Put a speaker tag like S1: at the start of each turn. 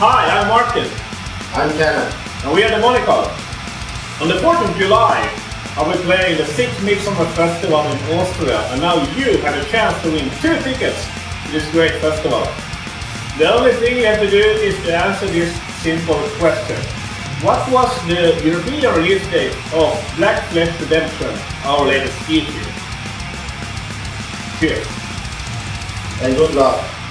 S1: Hi, I'm Martin.
S2: I'm Kenneth.
S1: And we are Demonical. On the 4th of July, I will play the Sick Midsummer Festival in Austria, and now you have a chance to win 2 tickets to this great festival. The only thing you have to do is to answer this simple question. What was the European release date of Black Flesh Redemption, our latest EP? Cheers.
S2: And good luck.